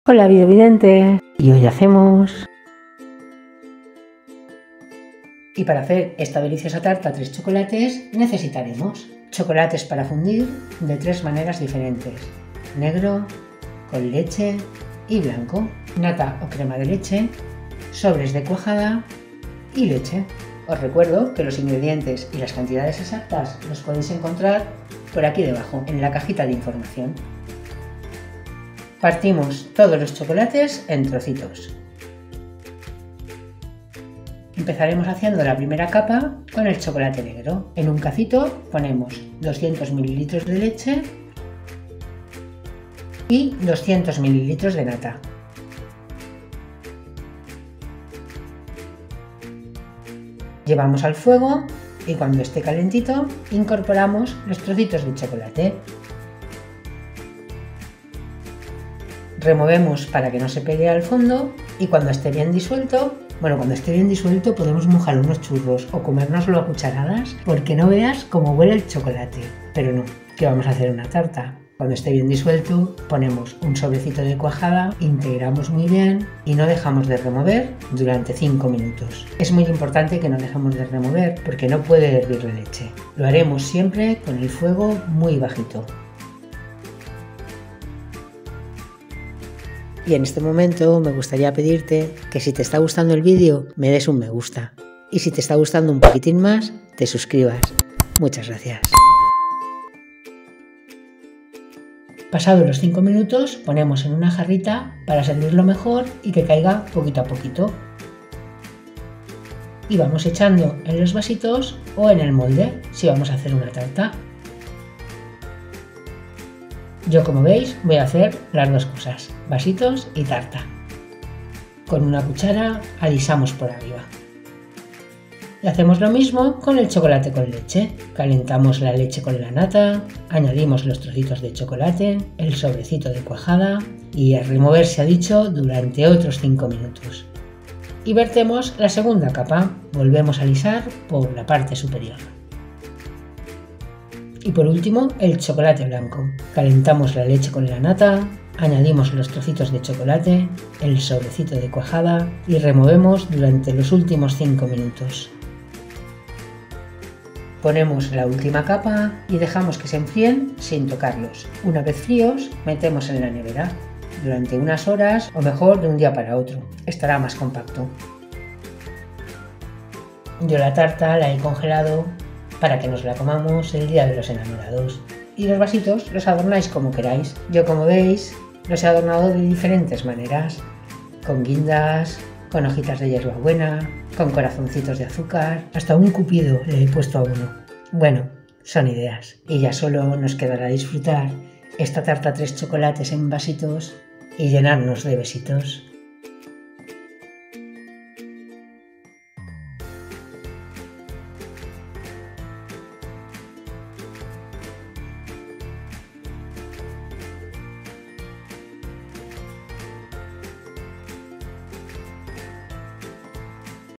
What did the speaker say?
Hola videovidente, y hoy hacemos... Y para hacer esta deliciosa tarta 3 chocolates necesitaremos chocolates para fundir de 3 maneras diferentes: negro, con leche y blanco, nata o crema de leche, sobres de cuajada y leche. Os recuerdo que los ingredientes y las cantidades exactas los podéis encontrar por aquí debajo en la cajita de información. Partimos todos los chocolates en trocitos. Empezaremos haciendo la primera capa con el chocolate negro. En un cacito ponemos 200 ml de leche y 200 ml de nata. Llevamos al fuego y cuando esté calentito incorporamos los trocitos de chocolate. Removemos para que no se pegue al fondo y cuando esté bien disuelto, podemos mojar unos churros o comérnoslo a cucharadas, porque no veas cómo huele el chocolate. Pero no, que vamos a hacer una tarta. Cuando esté bien disuelto, ponemos un sobrecito de cuajada, integramos muy bien y no dejamos de remover durante 5 minutos. Es muy importante que no dejemos de remover porque no puede hervir la leche. Lo haremos siempre con el fuego muy bajito. Y en este momento me gustaría pedirte que si te está gustando el vídeo me des un me gusta y si te está gustando un poquitín más te suscribas. Muchas gracias. Pasados los 5 minutos ponemos en una jarrita para servirlo mejor y que caiga poquito a poquito. Y vamos echando en los vasitos o en el molde si vamos a hacer una tarta. Yo, como veis, voy a hacer las dos cosas, vasitos y tarta. Con una cuchara alisamos por arriba. Y hacemos lo mismo con el chocolate con leche. Calentamos la leche con la nata, añadimos los trocitos de chocolate, el sobrecito de cuajada y a remover, se ha dicho, durante otros 5 minutos. Y vertemos la segunda capa, volvemos a alisar por la parte superior. Y por último, el chocolate blanco. Calentamos la leche con la nata, añadimos los trocitos de chocolate, el sobrecito de cuajada y removemos durante los últimos 5 minutos. Ponemos la última capa y dejamos que se enfríen sin tocarlos. Una vez fríos, metemos en la nevera durante unas horas o mejor de un día para otro. Estará más compacto. Yo la tarta la he congelado para que nos la comamos el día de los enamorados. Y los vasitos los adornáis como queráis. Yo, como veis, los he adornado de diferentes maneras. Con guindas, con hojitas de hierbabuena, con corazoncitos de azúcar, hasta un cupido le he puesto a uno. Bueno, son ideas. Y ya solo nos quedará disfrutar esta tarta 3 chocolates en vasitos y llenarnos de besitos.